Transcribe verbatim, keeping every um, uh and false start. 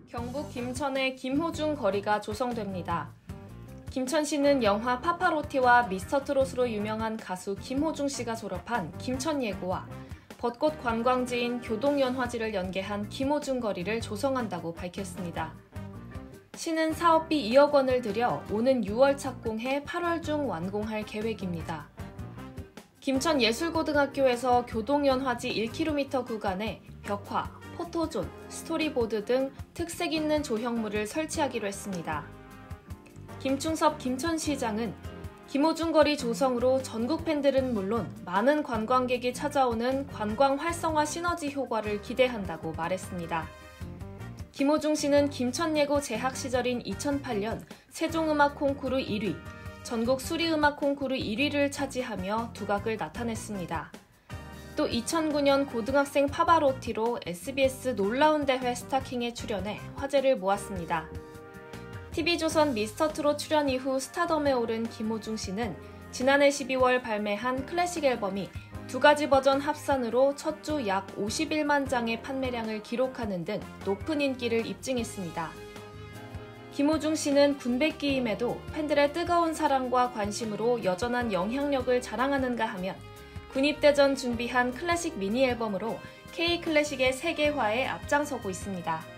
경북 김천의 김호중 거리가 조성됩니다. 김천시는 영화 파파로티와 미스터트롯으로 유명한 가수 김호중 씨가 졸업한 김천예고와 벚꽃 관광지인 교동연화지를 연계한 김호중 거리를 조성한다고 밝혔습니다. 시는 사업비 이억 원을 들여 오는 유월 착공해 팔월 중 완공할 계획입니다. 김천예술고등학교에서 교동연화지 일 킬로미터 구간에 벽화, 포토존, 스토리보드 등 특색 있는 조형물을 설치하기로 했습니다. 김충섭 김천시장은 김호중 거리 조성으로 전국 팬들은 물론 많은 관광객이 찾아오는 관광 활성화 시너지 효과를 기대한다고 말했습니다. 김호중 씨는 김천예고 재학 시절인 이천팔 년 세종음악 콩쿠르 일 위, 전국 수리음악 콩쿠르 일 위를 차지하며 두각을 나타냈습니다. 또 이천구 년 고등학생 파바로티로 에스비에스 놀라운 대회 스타킹에 출연해 화제를 모았습니다. 티비조선 미스터트롯 출연 이후 스타덤에 오른 김호중 씨는 지난해 십이월 발매한 클래식 앨범이 두 가지 버전 합산으로 첫 주 약 오십일만 장의 판매량을 기록하는 등 높은 인기를 입증했습니다. 김호중 씨는 군백기임에도 팬들의 뜨거운 사랑과 관심으로 여전한 영향력을 자랑하는가 하면 군입대 전 준비한 클래식 미니 앨범으로 K 클래식의 세계화에 앞장서고 있습니다.